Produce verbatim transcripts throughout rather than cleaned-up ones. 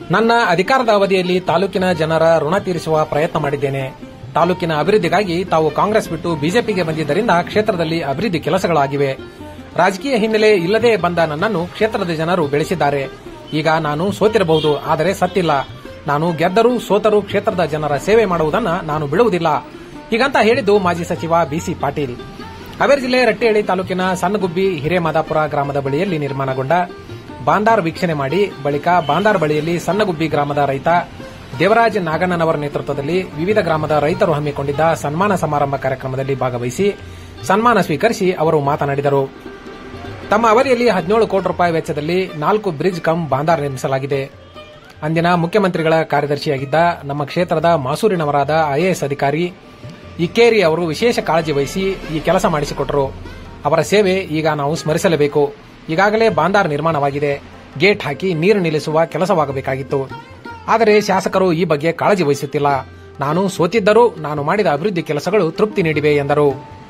ನನ್ನ ಅಧಿಕಾರದ ಅವಧಿಯಲ್ಲಿ ತಾಲೂಕಿನ ಜನರ ಋಣ ತೀರಿಸುವ ಪ್ರಯತ್ನ ಮಾಡಿದ್ದೇನೆ. ತಾಲೂಕಿನ ಅಭಿವೃದ್ಧಿಗಾಗಿ ತಾವು ಕಾಂಗ್ರೆಸ್ ಬಿಟ್ಟು ಬಿಜೆಪಿಗೆ ಬಂದಿದ್ದರಿಂದ ಕ್ಷೇತ್ರದಲ್ಲಿ ಅಭಿವೃದ್ಧಿ ಕೆಲಸಗಳಾಗಿವೆ. ರಾಜಕೀಯ ಹಿನ್ನೆಲೆ ಇಲ್ಲದೆ ಬಂದ ನನ್ನನ್ನು ಕ್ಷೇತ್ರದ ಜನರು ಬೆಳೆಸಿದ್ದಾರೆ. ಈಗ ನಾನು ಸೋತಿರಬಹುದು, ಆದರೆ ಸತ್ತಿಲ್ಲ. ನಾನು ಗೆದ್ದರೂ ಸೋತರೂ ಕ್ಷೇತ್ರದ ಜನರ ಸೇವೆ ಮಾಡುವುದನ್ನು ನಾನು ಬಿಡುವುದಿಲ್ಲ. ಹೀಗಂತ ಹೇಳಿದ್ದು ಮಾಜಿ ಸಚಿವ ಬಿಸಿ ಪಾಟೀಲ್. ಹಾವೇರಿ ಜಿಲ್ಲೆ ರಟ್ಟೇಹಳ್ಳಿ ತಾಲೂಕಿನ ಸಣ್ಣಗುಬ್ಬಿ ಹಿರೇಮಾದಾಪುರ ಗ್ರಾಮದ ಬಳಿಯಲ್ಲಿ ನಿರ್ಮಾಣಗೊಂಡ ಬಾಂದಾರ್ ವೀಕ್ಷಣೆ ಮಾಡಿ ಬಳಿಕ ಬಾಂದಾರ್ ಬಳಿಯಲ್ಲಿ ಸಣ್ಣಗುಬ್ಬಿ ಗ್ರಾಮದ ರೈತ ದೇವರಾಜ್ ನಾಗಣ್ಣನವರ ನೇತೃತ್ವದಲ್ಲಿ ವಿವಿಧ ಗ್ರಾಮದ ರೈತರು ಹಮ್ಮಿಕೊಂಡಿದ್ದ ಸನ್ಮಾನ ಸಮಾರಂಭ ಕಾರ್ಯಕ್ರಮದಲ್ಲಿ ಭಾಗವಹಿಸಿ ಸನ್ಮಾನ ಸ್ವೀಕರಿಸಿ ಅವರು ಮಾತನಾಡಿದರು. ತಮ್ಮ ಅವಧಿಯಲ್ಲಿ ಹದಿನೇಳು ಕೋಟಿ ರೂಪಾಯಿ ವೆಚ್ಚದಲ್ಲಿ ನಾಲ್ಕು ಬ್ರಿಡ್ಜ್ ಕಮ್ ಬಾಂದಾರ್ ನಿರ್ಮಿಸಲಾಗಿದೆ. ಅಂದಿನ ಮುಖ್ಯಮಂತ್ರಿಗಳ ಕಾರ್ಯದರ್ಶಿಯಾಗಿದ್ದ ನಮ್ಮ ಕ್ಷೇತ್ರದ ಮಾಸೂರಿನವರಾದ ಐಎಎಸ್ ಅಧಿಕಾರಿ ಇಕ್ಕೇರಿ ಅವರು ವಿಶೇಷ ಕಾಳಜಿ ವಹಿಸಿ ಈ ಕೆಲಸ ಮಾಡಿಸಿಕೊಟ್ಟರು. ಅವರ ಸೇವೆ ಈಗ ನಾವು ಸ್ಮರಿಸಲೇಬೇಕು. ಈಗಾಗಲೇ ಬಾಂದಾರ್ ನಿರ್ಮಾಣವಾಗಿದೆ. ಗೇಟ್ ಹಾಕಿ ನೀರು ನಿಲ್ಲಿಸುವ ಕೆಲಸವಾಗಬೇಕಾಗಿತ್ತು. ಆದರೆ ಶಾಸಕರು ಈ ಬಗ್ಗೆ ಕಾಳಜಿ ವಹಿಸುತ್ತಿಲ್ಲ. ನಾನು ಸೋತಿದ್ದರೂ ನಾನು ಮಾಡಿದ ಅಭಿವೃದ್ಧಿ ಕೆಲಸಗಳು ತೃಪ್ತಿ ನೀಡಿವೆ ಎಂದರು.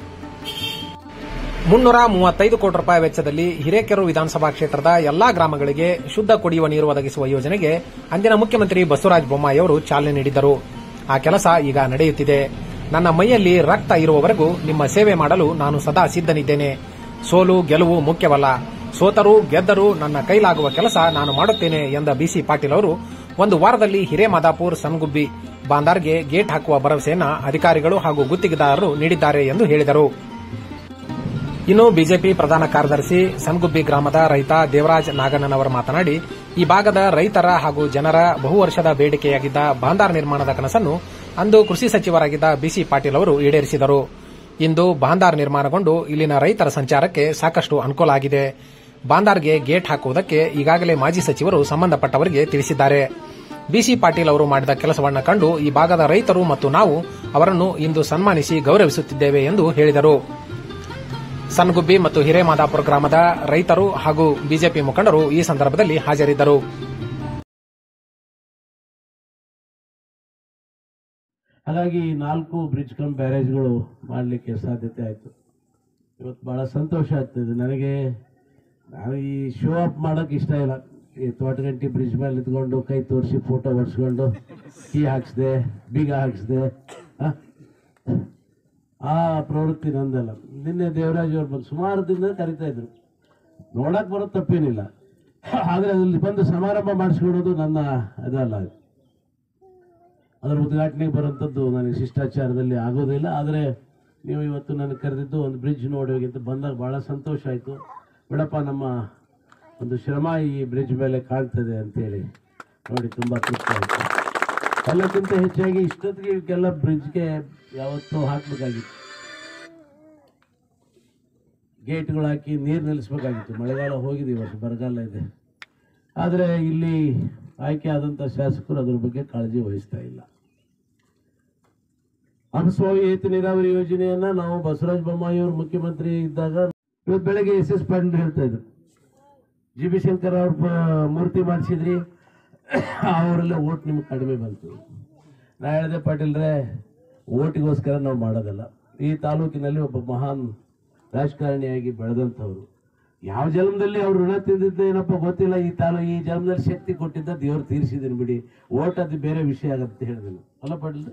ಮುನ್ನೂರ ಮೂವತ್ತೈದು ಕೋಟಿ ರೂಪಾಯಿ ವೆಚ್ಚದಲ್ಲಿ ಹಿರೇಕೆರೂರು ವಿಧಾನಸಭಾ ಕ್ಷೇತ್ರದ ಎಲ್ಲಾ ಗ್ರಾಮಗಳಿಗೆ ಶುದ್ಧ ಕುಡಿಯುವ ನೀರು ಒದಗಿಸುವ ಯೋಜನೆಗೆ ಅಂದಿನ ಮುಖ್ಯಮಂತ್ರಿ ಬಸವರಾಜ ಬೊಮ್ಮಾಯಿ ಅವರು ಚಾಲನೆ ನೀಡಿದ್ದರು. ಆ ಕೆಲಸ ಈಗ ನಡೆಯುತ್ತಿದೆ. ನನ್ನ ಮೈಯಲ್ಲಿ ರಕ್ತ ಇರುವವರೆಗೂ ನಿಮ್ಮ ಸೇವೆ ಮಾಡಲು ನಾನು ಸದಾ ಸಿದ್ದನಿದ್ದೇನೆ. ಸೋಲು ಗೆಲುವು ಮುಖ್ಯವಲ್ಲ. ಸೋತರೂ ಗೆದ್ದರೂ ನನ್ನ ಕೈಲಾಗುವ ಕೆಲಸ ನಾನು ಮಾಡುತ್ತೇನೆ ಎಂದ ಬಿಸಿ ಪಾಟೀಲ್ ಅವರು ಒಂದು ವಾರದಲ್ಲಿ ಹಿರೇಮಾದಾಪುರ ಸಣ್ಣಗುಬ್ಬಿ ಬಾಂದಾರ್ಗೆ ಗೇಟ್ ಹಾಕುವ ಭರವಸೆಯನ್ನು ಅಧಿಕಾರಿಗಳು ಹಾಗೂ ಗುತ್ತಿಗೆದಾರರು ನೀಡಿದ್ದಾರೆ ಎಂದು ಹೇಳಿದರು. ಇನ್ನು ಬಿಜೆಪಿ ಪ್ರಧಾನ ಕಾರ್ಯದರ್ಶಿ ಸಣ್ಣಗುಬ್ಬಿ ಗ್ರಾಮದ ರೈತ ದೇವರಾಜ್ ನಾಗಣ್ಣನವರು ಮಾತನಾಡಿ, ಈ ಭಾಗದ ರೈತರ ಹಾಗೂ ಜನರ ಬಹುವರ್ಷದ ಬೇಡಿಕೆಯಾಗಿದ್ದ ಬಾಂದಾರ್ ನಿರ್ಮಾಣದ ಕನಸನ್ನು ಅಂದು ಕೃಷಿ ಸಚಿವರಾಗಿದ್ದ ಬಿಸಿ ಪಾಟೀಲ್ ಅವರು ಈಡೇರಿಸಿದರು. ಇಂದು ಬಾಂದಾರ್ ನಿರ್ಮಾಣಗೊಂಡು ಇಲ್ಲಿನ ರೈತರ ಸಂಚಾರಕ್ಕೆ ಸಾಕಷ್ಟು ಅನುಕೂಲ ಆಗಿದೆ. ಬಾಂದಾರ್ಗೆ ಗೇಟ್ ಹಾಕುವುದಕ್ಕೆ ಈಗಾಗಲೇ ಮಾಜಿ ಸಚಿವರು ಸಂಬಂಧಪಟ್ಟವರಿಗೆ ತಿಳಿಸಿದ್ದಾರೆ. ಬಿಸಿ ಪಾಟೀಲ್ ಅವರು ಮಾಡಿದ ಕೆಲಸವನ್ನು ಕಂಡು ಈ ಭಾಗದ ರೈತರು ಮತ್ತು ನಾವು ಅವರನ್ನು ಇಂದು ಸನ್ಮಾನಿಸಿ ಗೌರವಿಸುತ್ತಿದ್ದೇವೆ ಎಂದು ಹೇಳಿದರು. ಸಣ್ಣಗುಬ್ಬಿ ಮತ್ತು ಹಿರೇಮಾದಾಪುರ ಗ್ರಾಮದ ರೈತರು ಹಾಗೂ ಬಿಜೆಪಿ ಮುಖಂಡರು ಈ ಸಂದರ್ಭದಲ್ಲಿ ಹಾಜರಿದ್ದರು. ಹಾಗಾಗಿ ನಾಲ್ಕು ಬ್ರಿಡ್ಜ್ ಕಮ್ ಬ್ಯಾರೇಜ್ಗಳು ಮಾಡಲಿಕ್ಕೆ ಸಾಧ್ಯತೆ ಆಯಿತು. ಇವತ್ತು ಭಾಳ ಸಂತೋಷ ಆಗ್ತದೆ ನನಗೆ. ನಾನು ಈ ಶೋ ಅಪ್ ಮಾಡೋಕ್ಕೆ ಇಷ್ಟ ಇಲ್ಲ. ಈ ತೋಟಗಂಟಿ ಬ್ರಿಡ್ಜ್ ಮೇಲೆ ನಿಂತ್ಕೊಂಡು ಕೈ ತೋರಿಸಿ ಫೋಟೋ ಹೊಡ್ಸ್ಕೊಂಡು ಕೀ ಹಾಕ್ಸಿದೆ, ಬೀಗ ಹಾಕ್ಸಿದೆ, ಆ ಪ್ರವೃತ್ತಿ ನಂದಲ್ಲ. ನಿನ್ನೆ ದೇವರಾಜ್ ಅವ್ರು ಬಂದು ಸುಮಾರು ದಿನ ಕರಿತಾ ಇದ್ರು. ನೋಡಕ್ಕೆ ಬರೋದು ತಪ್ಪೇನಿಲ್ಲ, ಆದರೆ ಅಲ್ಲಿ ಬಂದು ಸಮಾರಂಭ ಮಾಡಿಸ್ಕೊಡೋದು ನನ್ನ ಅದಲ್ಲ. ಅದರ ಉದ್ಘಾಟನೆಗೆ ಬರುವಂಥದ್ದು ನನಗೆ ಶಿಷ್ಟಾಚಾರದಲ್ಲಿ ಆಗೋದಿಲ್ಲ. ಆದರೆ ನೀವು ಇವತ್ತು ನನಗೆ ಕರೆದಿದ್ದು ಒಂದು ಬ್ರಿಡ್ಜ್ ನೋಡಿ ಹೋಗಿ ಅಂತ ಬಂದಾಗ ಭಾಳ ಸಂತೋಷ ಆಯಿತು. ಬಿಡಪ್ಪ, ನಮ್ಮ ಒಂದು ಶ್ರಮ ಈ ಬ್ರಿಡ್ಜ್ ಮೇಲೆ ಕಾಣ್ತದೆ ಅಂತೇಳಿ ನೋಡಿ ತುಂಬ ತೃಪ್ತಿ ಆಯಿತು. ಎಲ್ಲಕ್ಕಿಂತ ಹೆಚ್ಚಾಗಿ ಇಷ್ಟೊತ್ತಿಗೆ ಇವಕ್ಕೆಲ್ಲ ಬ್ರಿಡ್ಜ್ಗೆ ಯಾವತ್ತೂ ಹಾಕಬೇಕಾಗಿತ್ತು, ಗೇಟ್ಗಳು ಹಾಕಿ ನೀರು ನಿಲ್ಲಿಸ್ಬೇಕಾಗಿತ್ತು. ಮಳೆಗಾಲ ಹೋಗಿದೆ, ಈ ವರ್ಷ ಬರಗಾಲ ಇದೆ. ಆದರೆ ಇಲ್ಲಿ ಆಯ್ಕೆ ಆದಂಥ ಶಾಸಕರು ಅದ್ರ ಬಗ್ಗೆ ಕಾಳಜಿ ವಹಿಸ್ತಾ ಇಲ್ಲ. ಅನುಸ್ವಾಮಿ ಏತ ನೀರಾವರಿ ಯೋಜನೆಯನ್ನ ನಾವು ಬಸವರಾಜ ಬೊಮ್ಮಾಯಿ ಅವರು ಮುಖ್ಯಮಂತ್ರಿ ಇದ್ದಾಗ ಇವತ್ತು ಬೆಳಗ್ಗೆ ಎಸ್ ಎಸ್ ಪಾಟೀಲ್ ಹೇಳ್ತಾ ಇದ್ರು, ಜಿ ಬಿ ಶಂಕರ್ ಅವ್ರ ಮೂರ್ತಿ ಮಾಡಿಸಿದ್ರಿ, ಅವರೆಲ್ಲ ಓಟ್ ನಿಮ್ಗೆ ಕಡಿಮೆ ಬಂತು. ನಾ ಹೇಳಿದೆ, ಪಾಟೀಲ್ರೆ, ಓಟಿಗೋಸ್ಕರ ನಾವು ಮಾಡೋದಲ್ಲ. ಈ ತಾಲೂಕಿನಲ್ಲಿ ಒಬ್ಬ ಮಹಾನ್ ರಾಜಕಾರಣಿಯಾಗಿ ಬೆಳೆದಂಥವ್ರು. ಯಾವ ಜನ್ಮದಲ್ಲಿ ಅವ್ರು ಋಣ ತಿಂದಿದ್ದ ಏನಪ್ಪ ಗೊತ್ತಿಲ್ಲ. ಈ ತಾಲೂ ಈ ಜನ್ಮದಲ್ಲಿ ಶಕ್ತಿ ಕೊಟ್ಟಿದ್ದ ದೇವ್ರು ತೀರಿಸಿದ್ದೀನಿ ಬಿಡಿ, ಓಟ್ ಅದು ಬೇರೆ ವಿಷಯ ಆಗತ್ತೆ ಹೇಳಿದನು. ಅಲ್ಲ ಪಾಟೀಲ್,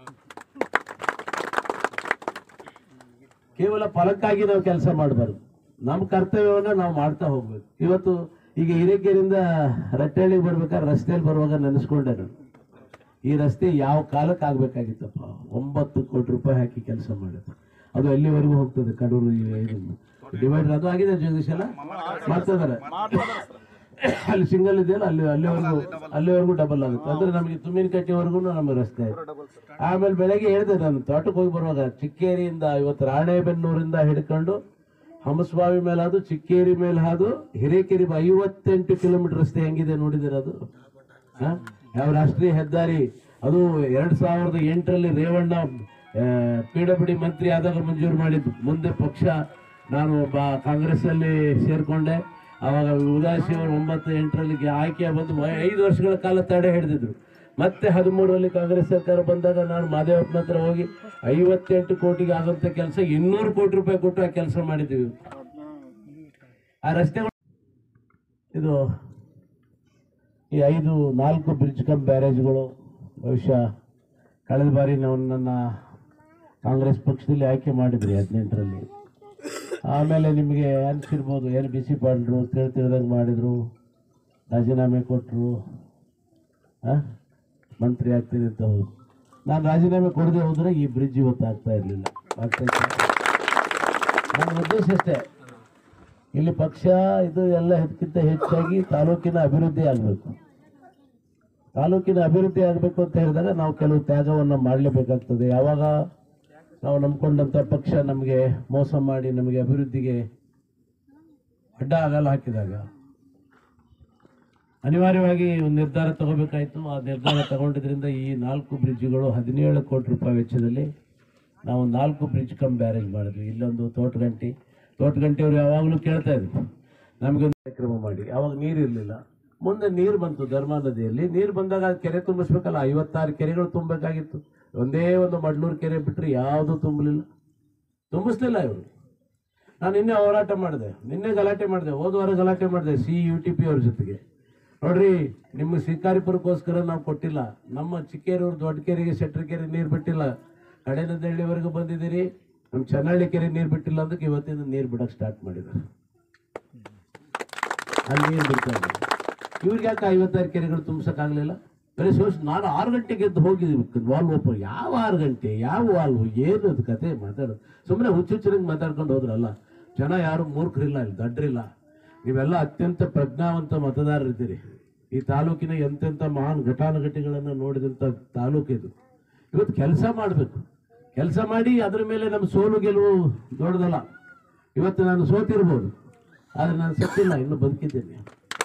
ಕೇವಲ ಫಲಕ್ಕಾಗಿ ನಾವು ಕೆಲಸ ಮಾಡಬಾರ್ದು. ನಮ್ಮ ಕರ್ತವ್ಯವನ್ನು ನಾವು ಮಾಡ್ತಾ ಹೋಗ್ಬೇಕು. ಇವತ್ತು ಈಗ ಹಿರೇಕೆರೆಯಿಂದ ರಟ್ಟೆಹಳ್ಳಿಗೆ ಬರ್ಬೇಕಾದ್ರೆ ರಸ್ತೆಯಲ್ಲಿ ಬರುವಾಗ ನೆನೆಸ್ಕೊಂಡೆ ನಾನು, ಈ ರಸ್ತೆ ಯಾವ ಕಾಲಕ್ಕೆ ಆಗ್ಬೇಕಾಗಿತ್ತಪ್ಪ. ಒಂಬತ್ತು ಕೋಟಿ ರೂಪಾಯಿ ಹಾಕಿ ಕೆಲಸ ಮಾಡಿದ್ರು. ಅದು ಎಲ್ಲಿವರೆಗೂ ಹೋಗ್ತದೆ, ಕಡೂರು ಡಿವೈಡರ್ ಅದು ಆಗಿದೆ. ಜಗದೀಶ್ ಎಲ್ಲ ಮಾಡ್ತಿದ್ದಾರೆ. ಅಲ್ಲಿ ಸಿಂಗಲ್ ಇದೆಯಲ್ಲ, ಅಲ್ಲಿ ಅಲ್ಲಿವರೆಗೂ ಅಲ್ಲಿವರೆಗೂ ಡಬಲ್ ಆಗುತ್ತೆ. ಅಂದ್ರೆ ನಮಗೆ ತುಮ್ಮಿನ ಕಟ್ಟೆವರೆಗೂ ನಮಗೆ ರಸ್ತೆ ಆಯ್ತು. ಆಮೇಲೆ ಬೆಳಗ್ಗೆ ಹೇಳಿದೆ ನಾನು ತೋಟಕ್ಕೆ ಹೋಗಿ ಬರುವಾಗ, ಚಿಕ್ಕೇರಿಯಿಂದ ಇವತ್ತು ರಾಣೆಬೆನ್ನೂರಿಂದ ಹಿಡ್ಕೊಂಡು ಹಂಸವಾವಿ ಮೇಲೆ ಹಾದು, ಚಿಕ್ಕೇರಿ ಮೇಲೆ ಹಾದು, ಹಿರೇಕೆರೆ ಐವತ್ತೆಂಟು ಕಿಲೋಮೀಟರ್ ರಸ್ತೆ ಹೆಂಗಿದೆ ನೋಡಿದಿರ ಅದು? ಯಾವ ರಾಷ್ಟ್ರೀಯ ಹೆದ್ದಾರಿ ಅದು ಎರಡ್ ಸಾವಿರದ ಎಂಟರಲ್ಲಿ ರೇವಣ್ಣ ಪಿ ಡಬ್ಲ್ಯೂ ಡಿ ಮಂತ್ರಿ ಆದಾಗ ಮಂಜೂರು ಮಾಡಿದ್ದು. ಮುಂದೆ ಪಕ್ಷ ನಾನು ಬಾ ಕಾಂಗ್ರೆಸ್ ಅಲ್ಲಿ ಸೇರ್ಕೊಂಡೆ. ಆವಾಗ ಉದಾಸಿ ಅವರು ಒಂಬತ್ತು ಎಂಟರಲ್ಲಿ ಆಯ್ಕೆ ಬಂದು ಐದು ವರ್ಷಗಳ ಕಾಲ ತಡೆ ಹಿಡಿದಿದ್ರು. ಮತ್ತೆ ಹದಿಮೂರರಲ್ಲಿ ಕಾಂಗ್ರೆಸ್ ಸರ್ಕಾರ ಬಂದಾಗ ನಾನು ಮಾದೇವಪ್ಪನ ಹತ್ರ ಹೋಗಿ ಐವತ್ತೆಂಟು ಕೋಟಿಗೆ ಆದಂತ ಕೆಲಸ ಇನ್ನೂರು ಕೋಟಿ ರೂಪಾಯಿ ಕೊಟ್ಟು ಆ ಕೆಲಸ ಮಾಡಿದ್ದೀವಿ. ಆ ರಸ್ತೆ ಇದು ಈ ಐದು ನಾಲ್ಕು ಬ್ರಿಡ್ಜ್ ಕಮ್ ಬ್ಯಾರೇಜ್ಗಳು ಬಹುಶಃ ಕಳೆದ ಬಾರಿ ನಾವು ನನ್ನ ಕಾಂಗ್ರೆಸ್ ಪಕ್ಷದಲ್ಲಿ ಆಯ್ಕೆ ಮಾಡಿದ್ರಿ ಹದಿನೆಂಟರಲ್ಲಿ. ಆಮೇಲೆ ನಿಮಗೆ ಅನಿಸಿರ್ಬೋದು ಏನು ಬಿ ಸಿ ಪಾಲ್ರು ತಿಳಿ ತಿಳಿದಂಗೆ ಮಾಡಿದರು, ರಾಜೀನಾಮೆ ಕೊಟ್ಟರು, ಮಂತ್ರಿ ಆಗ್ತೀನಿ ಅಂತ ಹೋದ್ರು. ನಾನು ರಾಜೀನಾಮೆ ಕೊಡದೆ ಹೋದರೆ ಈ ಬ್ರಿಡ್ಜ್ ಇವತ್ತು ಆಗ್ತಾ ಇರಲಿಲ್ಲ. ಆಗ್ತಾಯಿತ್ತು. ನನ್ನ ಉದ್ದೇಶ ಅಷ್ಟೇ, ಇಲ್ಲಿ ಪಕ್ಷ ಇದು ಎಲ್ಲ ಇದಕ್ಕಿಂತ ಹೆಚ್ಚಾಗಿ ತಾಲೂಕಿನ ಅಭಿವೃದ್ಧಿ ಆಗಬೇಕು. ತಾಲೂಕಿನ ಅಭಿವೃದ್ಧಿ ಆಗಬೇಕು ಅಂತ ಹೇಳಿದಾಗ ನಾವು ಕೆಲವು ತ್ಯಾಗವನ್ನು ಮಾಡಲೇಬೇಕಾಗ್ತದೆ. ಯಾವಾಗ ನಾವು ನಂಬ್ಕೊಂಡಂಥ ಪಕ್ಷ ನಮಗೆ ಮೋಸ ಮಾಡಿ ನಮಗೆ ಅಭಿವೃದ್ಧಿಗೆ ಅಡ್ಡ ಆಗಲ್ಲ ಹಾಕಿದಾಗ ಅನಿವಾರ್ಯವಾಗಿ ಒಂದು ನಿರ್ಧಾರ ತಗೋಬೇಕಾಯಿತು. ಆ ನಿರ್ಧಾರ ತಗೊಂಡಿದ್ರಿಂದ ಈ ನಾಲ್ಕು ಬ್ರಿಡ್ಜ್ಗಳು ಹದಿನೇಳು ಕೋಟಿ ರೂಪಾಯಿ ವೆಚ್ಚದಲ್ಲಿ ನಾವು ನಾಲ್ಕು ಬ್ರಿಡ್ಜ್ ಕಮ್ ಬ್ಯಾರೇಜ್ ಮಾಡಿದ್ವಿ. ಇಲ್ಲೊಂದು ತೋಟಗಂಟಿ ತೋಟಗಂಟಿಯವರು ಯಾವಾಗಲೂ ಕೇಳ್ತಾ ಇದ್ರು ನಮಗೊಂದು ಕಾರ್ಯಕ್ರಮ ಮಾಡಿ. ಆವಾಗ ನೀರು ಇರಲಿಲ್ಲ. ಮುಂದೆ ನೀರು ಬಂತು ಧರ್ಮಾ ನದಿಯಲ್ಲಿ. ನೀರು ಬಂದಾಗ ಕೆರೆ ತುಂಬಿಸ್ಬೇಕಲ್ಲ, ಐವತ್ತಾರು ಕೆರೆಗಳು ತುಂಬಬೇಕಾಗಿತ್ತು. ಒಂದೇ ಒಂದು ಮಡ್ಲೂರು ಕೆರೆ ಬಿಟ್ಟರೆ ಯಾವುದೂ ತುಂಬಲಿಲ್ಲ, ತುಂಬಿಸ್ಲಿಲ್ಲ ಇವರು. ನಾನು ನಿನ್ನೆ ಹೋರಾಟ ಮಾಡಿದೆ, ನಿನ್ನೆ ಗಲಾಟೆ ಮಾಡಿದೆ, ಹೋದ ವಾರ ಗಲಾಟೆ ಮಾಡಿದೆ ಸಿ ಯು ಟಿ ಪಿ ಅವ್ರ ಜೊತೆಗೆ. ನೋಡ್ರಿ, ನಿಮ್ಮ ಶಿಕಾರಿಪುರಕ್ಕೋಸ್ಕರ ನಾವು ಕೊಟ್ಟಿಲ್ಲ, ನಮ್ಮ ಚಿಕ್ಕೇರೂರು ದೊಡ್ಡ ಕೆರೆಗೆ ಶೆಟ್ರ ಕೆರೆ ನೀರು ಬಿಟ್ಟಿಲ್ಲ, ಕಡೆನದಳ್ಳಿವರೆಗೂ ಬಂದಿದ್ದೀರಿ, ನಮ್ಮ ಚನ್ನಹಳ್ಳಿ ಕೆರೆ ನೀರು ಬಿಟ್ಟಿಲ್ಲ ಅದಕ್ಕೆ ಇವತ್ತಿಂದ ನೀರು ಬಿಡೋಕೆ ಸ್ಟಾರ್ಟ್ ಮಾಡಿದ್ದಾರೆ. ಅಲ್ಲಿ ನೀರು ಬಿಡ್ತಾ ಇದ್ದಾರೆ. ಇವ್ರಿಗೆ ಯಾಕೆ ಐವತ್ತಾರು ಕೆರೆಗಳು ತುಂಬಿಸೋಕ್ಕಾಗಲಿಲ್ಲ? ಬರೀ ಸೋಸ್ ನಾನು ಆರು ಗಂಟೆಗೆ ಎದ್ದು ಹೋಗಿದ್ದೀವಿ ವಾಲ್ವ್ ಓಪನ್. ಯಾವ ಆರು ಗಂಟೆ, ಯಾವ ವಾಲ್ವ್, ಏನು ಅದು ಕತೆ ಮಾತಾಡೋದು? ಸುಮ್ಮನೆ ಹುಚ್ಚುಚ್ಚರಂಗೆ ಮಾತಾಡ್ಕೊಂಡು ಹೋದ್ರಲ್ಲ. ಜನ ಯಾರು ಮೂರ್ಖರಿಲ್ಲ, ಇಲ್ಲಿ ದಡ್ರಿಲ್ಲ. ನೀವೆಲ್ಲ ಅತ್ಯಂತ ಪ್ರಜ್ಞಾವಂತ ಮತದಾರರಿದ್ದೀರಿ. ಈ ತಾಲೂಕಿನ ಎಂತೆಂಥ ಮಹಾನ್ ಘಟಾನುಘಟಿಗಳನ್ನು ನೋಡಿದಂಥ ತಾಲೂಕಿದು. ಇವತ್ತು ಕೆಲಸ ಮಾಡಬೇಕು, ಕೆಲಸ ಮಾಡಿ ಅದರ ಮೇಲೆ ನಮ್ಮ ಸೋಲು ಗೆಲುವು ದೊಡ್ಡದಲ್ಲ. ಇವತ್ತು ನಾನು ಸೋತಿರ್ಬೋದು, ಆದರೆ ನಾನು ಸತ್ತಿಲ್ಲ, ಇನ್ನೂ ಬದುಕಿದ್ದೇನೆ.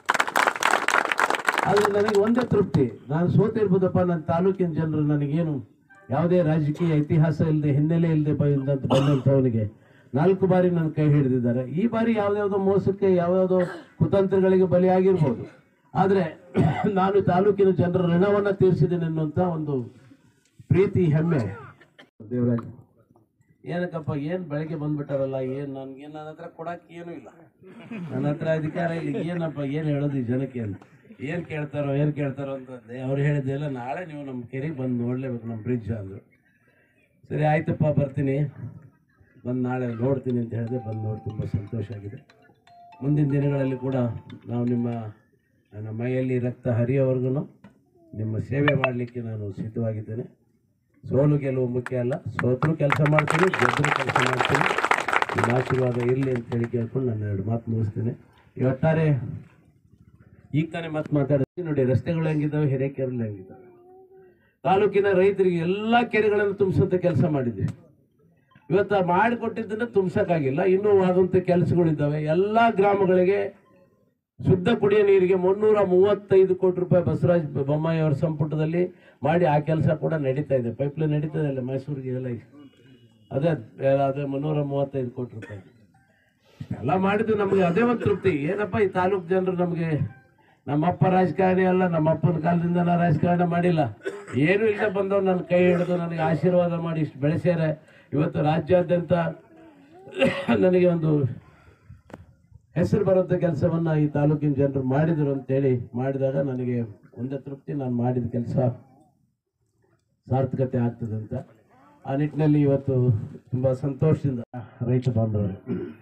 ಆದರೆ ನನಗೆ ಒಂದೇ ತೃಪ್ತಿ, ನಾನು ಸೋತಿರ್ಬೋದಪ್ಪ, ನನ್ನ ತಾಲೂಕಿನ ಜನರು ನನಗೇನು ಯಾವುದೇ ರಾಜಕೀಯ ಇತಿಹಾಸ ಇಲ್ಲದೆ ಹಿನ್ನೆಲೆ ಇಲ್ಲದೆ ಬಂದಂತ ಬಂದಂಥವನಿಗೆ ನಾಲ್ಕು ಬಾರಿ ನನ್ನ ಕೈ ಹಿಡಿದಿದ್ದಾರೆ. ಈ ಬಾರಿ ಯಾವುದ್ಯಾವುದೋ ಮೋಸಕ್ಕೆ ಯಾವ್ಯಾವುದೋ ಕುತಂತ್ರಗಳಿಗೆ ಬಲಿಯಾಗಿರ್ಬೋದು, ಆದರೆ ನಾನು ತಾಲೂಕಿನ ಜನರ ಋಣವನ್ನು ತೀರಿಸಿದ್ದೇನೆ ಅನ್ನುವಂಥ ಒಂದು ಪ್ರೀತಿ, ಹೆಮ್ಮೆ. ದೇವರಾಜ್ ಏನಕ್ಕಪ್ಪ, ಏನು ಬೆಳಗ್ಗೆ ಬಂದ್ಬಿಟ್ಟಾರಲ್ಲ, ಏನು ನನ್ಗೇನು ನನ್ನ ಹತ್ರ ಕೊಡಕ್ಕೆ ಏನೂ ಇಲ್ಲ, ನನ್ನ ಹತ್ರ ಅಧಿಕಾರ ಇಲ್ಲ, ಏನಪ್ಪ ಏನು ಹೇಳೋದು ಈ ಜನಕ್ಕೆ ಅಂತ, ಏನು ಕೇಳ್ತಾರೋ ಏನು ಕೇಳ್ತಾರೋ ಅಂತಂದೆ. ಅವ್ರು ಹೇಳಿದ್ದೆಲ್ಲ ನಾಳೆ ನೀವು ನಮ್ಮ ಕೆರೆಗೆ ಬಂದು ನೋಡಲೇಬೇಕು, ನಮ್ಮ ಬ್ರಿಡ್ಜ್ ಅಂದರು. ಸರಿ ಆಯ್ತಪ್ಪ, ಬರ್ತೀನಿ, ಬಂದು ನಾಳೆ ನೋಡ್ತೀನಿ ಅಂತ ಹೇಳಿದೆ. ಬಂದು ನೋಡಿ ತುಂಬ ಸಂತೋಷ ಆಗಿದೆ. ಮುಂದಿನ ದಿನಗಳಲ್ಲಿ ಕೂಡ ನಾವು ನಿಮ್ಮ ನನ್ನ ಮೈಯಲ್ಲಿ ರಕ್ತ ಹರಿಯೋವರೆಗೂ ನಿಮ್ಮ ಸೇವೆ ಮಾಡಲಿಕ್ಕೆ ನಾನು ಸಿದ್ಧವಾಗಿದ್ದೇನೆ. ಸೋಲು ಗೆಲುವು ಮುಖ್ಯ ಅಲ್ಲ, ಸೋತರೂ ಕೆಲಸ ಮಾಡ್ತೀನಿ, ಗೆದ್ದರೂ ಕೆಲಸ ಮಾಡ್ತೀನಿ. ನಿಮ್ಮ ಆಶೀರ್ವಾದ ಇರಲಿ ಅಂತ ಹೇಳಿ ಕೇಳ್ಕೊಂಡು ನಾನು ಎರಡು ಮಾತು ಮುಗಿಸ್ತೀನಿ. ಈ ಒಟ್ಟಾರೆ ಈಗ ತಾನೇ ಮಾತು ಮಾತಾಡ್ತೀನಿ ನೋಡಿ, ರಸ್ತೆಗಳು ಹೆಂಗಿದ್ದಾವೆ, ಹಿರೇಕೆರೆಗಳು ಹೆಂಗಿದ್ದಾವೆ. ತಾಲೂಕಿನ ರೈತರಿಗೆ ಎಲ್ಲ ಕೆರೆಗಳನ್ನು ತುಂಬಿಸೋಂಥ ಕೆಲಸ ಮಾಡಿದ್ದೀವಿ. ಇವತ್ತು ಮಾಡಿಕೊಟ್ಟಿದ್ದನ್ನು ತುಂಬಿಸೋಕ್ಕಾಗಿಲ್ಲ, ಇನ್ನೂ ಆದಂಥ ಕೆಲಸಗಳಿದ್ದಾವೆ. ಎಲ್ಲ ಗ್ರಾಮಗಳಿಗೆ ಶುದ್ಧ ಕುಡಿಯೋ ನೀರಿಗೆ ಮುನ್ನೂರ ಮೂವತ್ತೈದು ಕೋಟಿ ರೂಪಾಯಿ ಬಸವರಾಜ ಬೊಮ್ಮಾಯಿ ಅವರ ಸಂಪುಟದಲ್ಲಿ ಮಾಡಿ ಆ ಕೆಲಸ ಕೂಡ ನಡೀತಾ ಇದೆ. ಪೈಪ್ಲೈನ್ ನಡೀತದೆ ಅಲ್ಲ ಮೈಸೂರಿಗೆ ಎಲ್ಲ, ಅದೇ ಅದೇ ಮುನ್ನೂರ ಮೂವತ್ತೈದು ಕೋಟಿ ರೂಪಾಯಿ ಎಲ್ಲ ಮಾಡಿದ್ದು. ನಮಗೆ ಅದೇ ಒಂದು ತೃಪ್ತಿ. ಏನಪ್ಪ, ಈ ತಾಲೂಕು ಜನರು ನಮಗೆ, ನಮ್ಮಪ್ಪ ರಾಜಕಾರಣಿ ಅಲ್ಲ, ನಮ್ಮಪ್ಪನ ಕಾಲದಿಂದ ನಾನು ರಾಜಕಾರಣ ಮಾಡಿಲ್ಲ, ಏನೂ ಇಲ್ಲದೆ ಬಂದವ್ರು ನನ್ನ ಕೈ ಹಿಡಿದು ನನಗೆ ಆಶೀರ್ವಾದ ಮಾಡಿ ಇಷ್ಟು ಬೆಳೆಸ್ಯಾರೆ. ಇವತ್ತು ರಾಜ್ಯಾದ್ಯಂತ ನನಗೆ ಒಂದು ಹೆಸರು ಬರುವಂಥ ಕೆಲಸವನ್ನು ಈ ತಾಲೂಕಿನ ಜನರು ಮಾಡಿದರು ಅಂತೇಳಿ ಮಾಡಿದಾಗ ನನಗೆ ಒಂದೇ ತೃಪ್ತಿ, ನಾನು ಮಾಡಿದ ಕೆಲಸ ಸಾರ್ಥಕತೆ ಆಗ್ತದೆ ಅಂತ. ಆ ನಿಟ್ಟಿನಲ್ಲಿ ಇವತ್ತು ತುಂಬ ಸಂತೋಷದಿಂದ ರೈತ ಬಾಂಧವರು,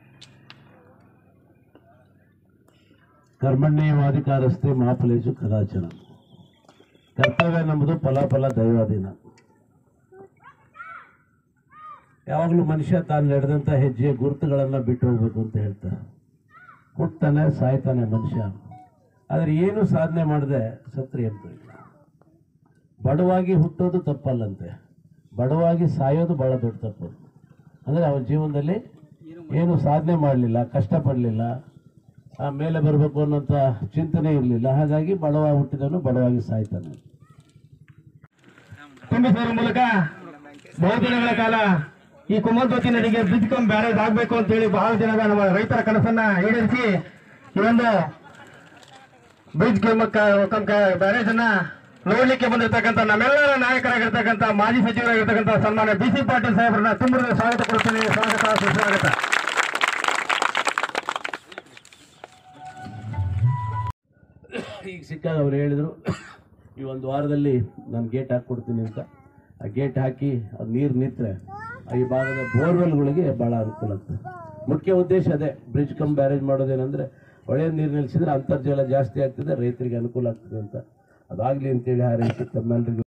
ಕರ್ಮಣ್ಯವಾಧಿಕಾರಸ್ಥೆ ಮಹಾಫಲೇಶು ಕದಾಚನ, ಕರ್ತವ್ಯ ನಮ್ಮದು ಫಲಾಫಲ ದೈವಾಧೀನ. ಯಾವಾಗಲೂ ಮನುಷ್ಯ ತಾನು ನಡೆದಂಥ ಹೆಜ್ಜೆ ಗುರುತುಗಳನ್ನು ಬಿಟ್ಟು ಹೋಗ್ಬೇಕು ಅಂತ ಹೇಳ್ತಾರೆ. ಹುಟ್ತಾನೆ ಸಾಯ್ತಾನೆ ಮನುಷ್ಯ, ಆದರೆ ಏನು ಸಾಧನೆ ಮಾಡದೆ ಸತ್ರೆ ಅಂತ ಇಲ್ಲ. ಬಡವಾಗಿ ಹುಟ್ಟೋದು ತಪ್ಪಲ್ಲಂತೆ, ಬಡವಾಗಿ ಸಾಯೋದು ಭಾಳ ದೊಡ್ಡ ತಪ್ಪು. ಅಂದರೆ ಅವನ ಜೀವನದಲ್ಲಿ ಏನು ಸಾಧನೆ ಮಾಡಲಿಲ್ಲ, ಕಷ್ಟಪಡಲಿಲ್ಲ, ಮೇಲೆ ಬರಬೇಕು ಅನ್ನೋಂಥ ಚಿಂತನೆ ಇರಲಿಲ್ಲ. ಹಾಗಾಗಿ ಬಡವಾಗಿ ಹುಟ್ಟಿದವನು ಬಡವಾಗಿ ಸಾಯ್ತಾನೆ. ತುಂಬಿಸುವ ಮೂಲಕ ಬಹುದಿನಗಳ ಕಾಲ ಈ ಕುಮದ್ವತಿ ನದಿಗೆ ಬ್ರಿಡ್ಜ್ ಕಮ್ ಬ್ಯಾರೇಜ್ ಆಗಬೇಕು ಅಂತ ಹೇಳಿ ಬಹಳ ದಿನದ ನಮ್ಮ ರೈತರ ಕನಸನ್ನ ಈಡೇರಿಸಿ ಈ ಒಂದು ಬ್ರಿಡ್ಜ್ ಕಮ್ ಬ್ಯಾರೇಜ್ ಅನ್ನ ನೋಡ್ಲಿಕ್ಕೆ ಬಂದಿರತಕ್ಕಂಥ ನಮ್ಮೆಲ್ಲರ ನಾಯಕರಾಗಿರ್ತಕ್ಕಂಥ ಮಾಜಿ ಸಚಿವರಾಗಿರ್ತಕ್ಕಂಥ ಸನ್ಮಾನ್ಯ ಬಿ ಸಿ ಪಾಟೀಲ್ ಸಾಹೇಬರನ್ನ ತುಂಬ ಸ್ವಾಗತ ಕೊಡ್ತೀನಿ. ಸ್ವಾಗತ ಸುಸ್ವಾಗತ. ಈಗ ಸಿಕ್ಕಾಗ ಅವ್ರು ಹೇಳಿದರು ಈ ಒಂದು ವಾರದಲ್ಲಿ ನಾನು ಗೇಟ್ ಹಾಕ್ಕೊಡ್ತೀನಿ ಅಂತ. ಆ ಗೇಟ್ ಹಾಕಿ ಅದು ನೀರು ನಿಂತರೆ ಈ ಭಾಗದ ಬೋರ್ವೆಲ್ಗಳಿಗೆ ಭಾಳ ಅನುಕೂಲ ಆಗ್ತದೆ. ಮುಖ್ಯ ಉದ್ದೇಶ ಅದೇ, ಬ್ರಿಡ್ಜ್ ಕಮ್ ಬ್ಯಾರೇಜ್ ಮಾಡೋದೇನೆಂದರೆ ಒಳ್ಳೆಯ ನೀರು ನಿಲ್ಲಿಸಿದ್ರೆ ಅಂತರ್ಜಲ ಜಾಸ್ತಿ ಆಗ್ತದೆ, ರೈತರಿಗೆ ಅನುಕೂಲ ಆಗ್ತದೆ ಅಂತ. ಅದಾಗಲಿ ಅಂತೇಳಿ ಹಾರೈಸಿ ತಮ್ಮೆಲ್ಲರಿಗೂ